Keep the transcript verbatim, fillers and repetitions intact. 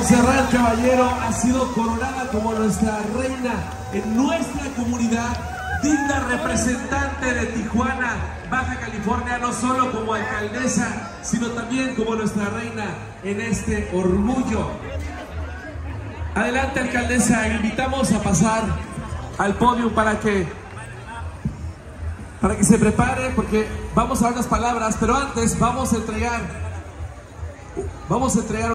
Montserrat Caballero ha sido coronada como nuestra reina en nuestra comunidad, digna representante de Tijuana, Baja California, no solo como alcaldesa, sino también como nuestra reina en este orgullo. Adelante, alcaldesa, invitamos a pasar al podio para que, para que se prepare, porque vamos a dar unas palabras, pero antes vamos a entregar, vamos a entregar